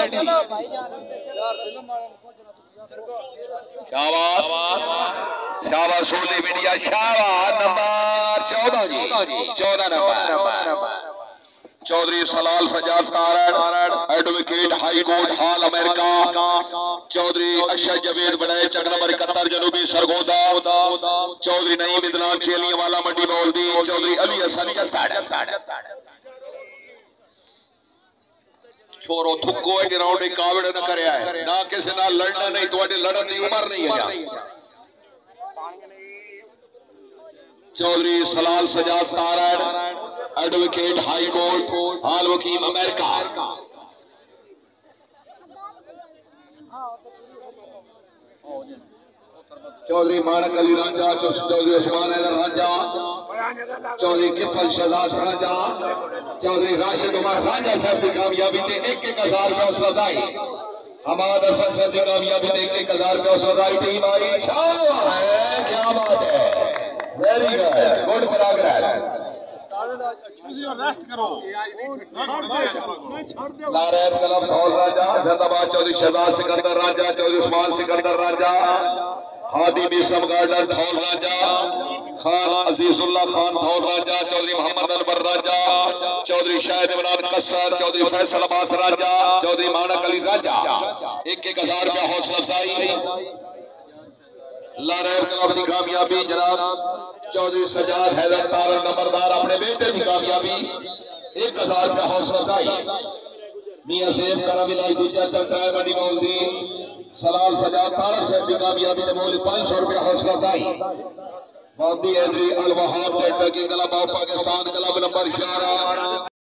شاباش شاباش social media شاباش نمبر 14 جی 14 number Chaudhry Salal Sajjad Tarar advocate high court ہال امریکہ چودھری اشد جوید بڑے چک نمبر 71 جنوبی سرگودا چودھری نعیم ادنان چیلیاں والا منڈی بولدی چودھری علی حسن جساڑ چھوڑو تھکو ہے کہ راؤنڈ ایک کاوڑ نہ کرے آئے نہ کسی نہ لڑنا نہیں تو اٹھے لڑن دی عمر نہیں ہے Chaudhry Salal Sajjad Tarar advocate high court حال وکیم امریکہ چودھری مانک علی رانجا چودھری عثمان حیدر رانجا چودھری کفل شہزاد رانجا چودھری راشد عمر رانجا صاحب کی کامیابی نے 1,000 روپے حوصلہ افزائی حماد حسن صاحب کی کامیابی نے 1,000 روپے حوصلہ افزائی ٹیم آئی شاہ ہے کیا بات ہے ویری گڈ پروگریس لارین کلب دھول راجہ زندباد چودھری شہزاد سکندر راجہ چودھری عثمان سکندر راجہ ہادی بیسم گارڈر دھول راجہ خان عزیز اللہ خان دھول راجہ چودھری محمد انور راجہ چودھری شاہد عمران قصر چودھری فیصل عباس راجہ چودھری مانک علی راجہ 1,000 روپے حوصلہ افزائی لارین کلب کی کامیابی جناب چودھری سجاد حیدر تارڑ نمبردار اپنے بیٹے کی کامیابی 1,000 روپے حوصلہ افزائی میاں سیب کرم الہی دوجا چکرائے منڈی بولدی سلال سجاد تارڑ سے بھی کامیابی نے بولی 500 روپے حوصلہ افزائی محمدی حیدری الوہاب ٹیٹر کی club of Pakistan club number 11